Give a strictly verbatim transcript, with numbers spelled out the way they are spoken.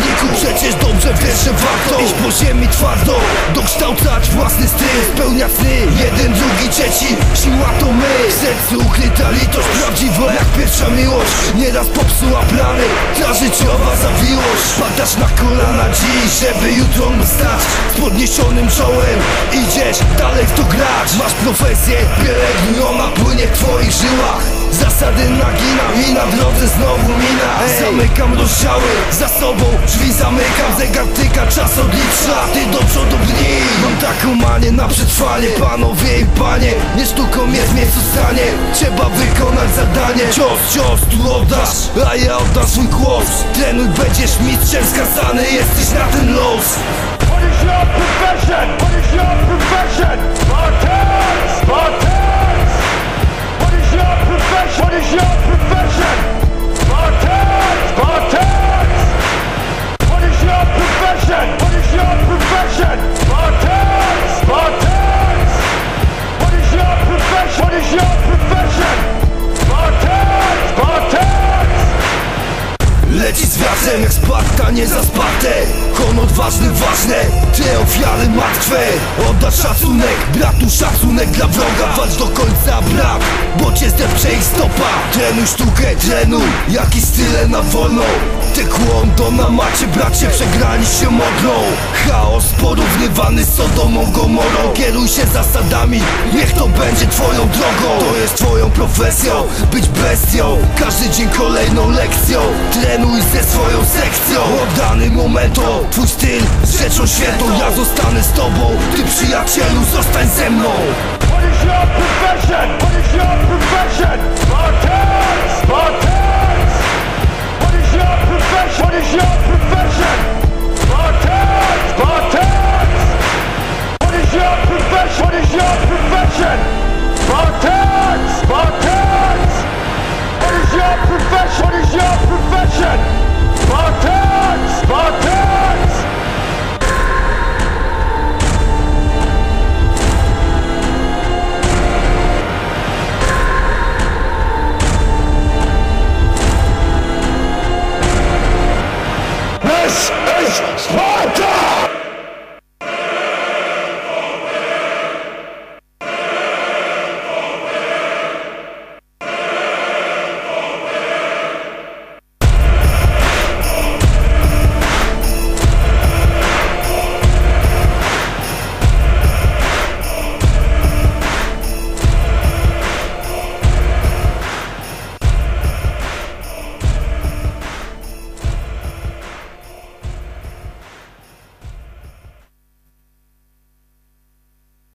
wojowniku, przecież dobrze wiesz, że warto iść po ziemi twardo, dokształcać własny styl, spełniać sny. Jeden, drugi, trzeci, siła to my. W sercu ukryta litość, prawdziwa jak pierwsza miłość. Nieraz popsuła plany, ta życiowa zawiłość. Padasz na kolana dziś, żeby jutro móc stać z podniesionym czołem. Idziesz dalej w to grać. Masz profesję, pielęgnuj, ona płynie w twoich żyłach. Zasady naginam i na drodze znowu mina. Ej. Zamykam rozdziały, za sobą drzwi zamykam. Zegar tyka, czas odlicza, ty do przodu brnij. Mam taką manię na przetrwanie, panowie i panie. Nie sztuką jest miejscu stanie, trzeba wykonać zadanie. Cios, cios, tu oddasz, a ja oddam swój głos. Trenuj, będziesz mistrzem, skazany jesteś na ten los. What is your profession? What is your profession? Spartans! Spartans! What is your profession? What is your profession? Spartans! Spartans! What is your profession? What is your profession? Spartans! Spartans! What is your profession? What is your profession? Spartans! Spartans! Leci z wiatrem jak Sparta, nie zasparte. Honor ważny, ważne, te ofiary martwe. Oddać szacunek, bratu, szacunek dla wroga. Walcz do końca, brak, bo cię zdepcze ich stopa. Trenuj sztukę, trenuj, jakiś style na wolną. Ty kłondo na macie, bracie, przegrani się modlą. Chaos porównywany z Sodomą, Gomorą. Kieruj się zasadami, niech to będzie twoją drogą. To jest twoją profesją, być bestią. Każdy dzień kolejną lekcją. Trenuj ze swoją sekcją. Oddany momentom, twój styl z rzeczą świętą. Ja zostanę z tobą, ty przyjacielu zostań ze mną. What is your profession? What is your profession? Spartans! Spartans! What is your profession? What is your profession? Spartans! Spartans! What is your profession? What is your profession? Spartans! Spartans! What is your profession? What is your profession? Spartans! Spartans! This is Sparta!